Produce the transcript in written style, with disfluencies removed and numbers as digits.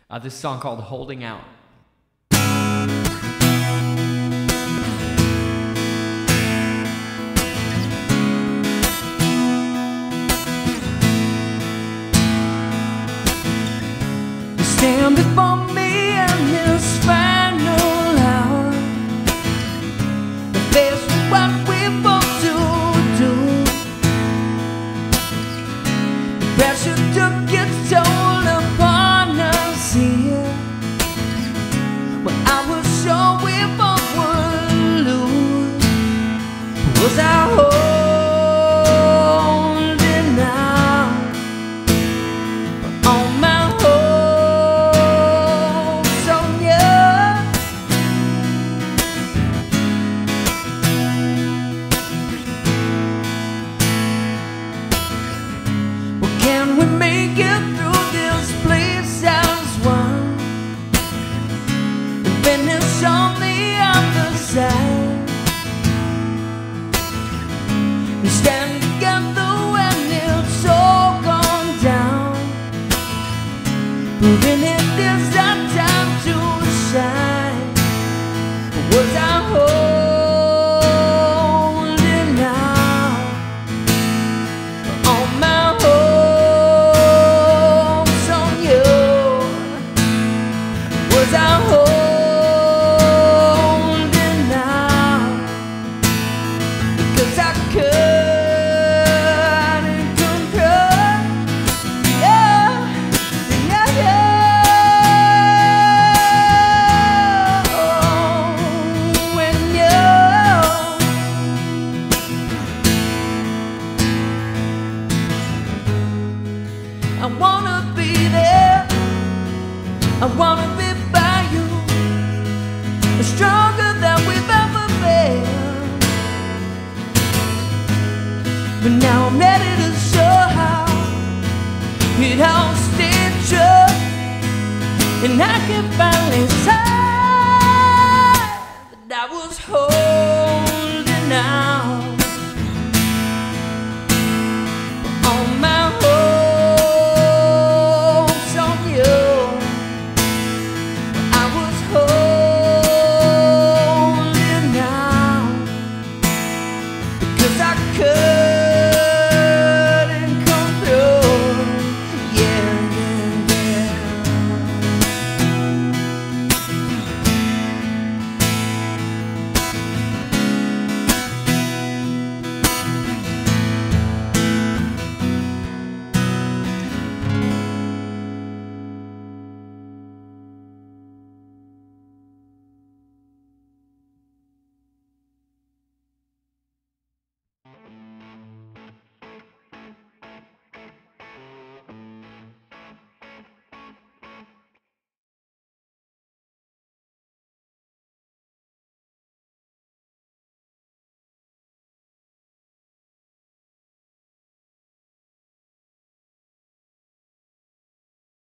This song called Holding Out. You stand before me in this final hour, faced with what we both do. The pressure took its toll upon us here, when I was sure we both would lose. Was I holding out on my hopes on you? Well, can we make it through this place as one and finish on the other side? We stand together when it's all gone down, proving it is our time to shine. Was I holding out on my hopes on you? Was I holding out because I couldn't control? Yeah, yeah, yeah. When I wanna be there, I wanna be by you, stronger than we've ever been. But now I'm ready to show how it all stayed true, and I can finally say